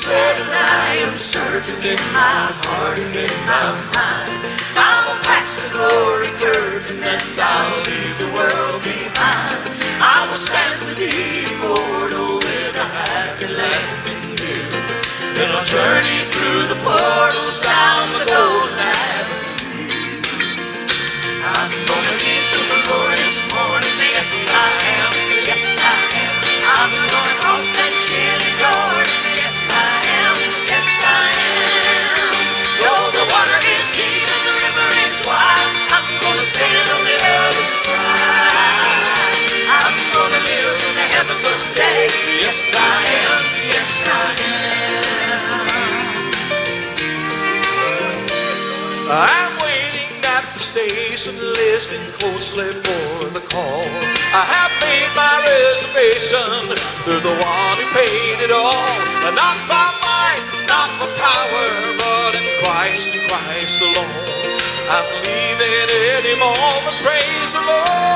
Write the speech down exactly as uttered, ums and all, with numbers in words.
settle, I am certain in my heart and in my mind. I will pass the glory curtain and I'll leave the world behind. I will stand with the immortal in a happy land in view. Then I'll journey through the portals down the golden avenue. I'm gonna meet some glorious morning, yes I am, yes I am. I'm gonna cross that chilly Jordan, yes I am, yes I am. Though the water is deep and the river is wide, I'm gonna stand on the other side. I'm gonna live in the heavens someday, yes I am, yes I am. I'm waiting at the station, listening closely for the call. I have made my reservation through the one who paid it all. And not by might, not by power, but in Christ and Christ alone. I'm leaving any moment, praise the Lord.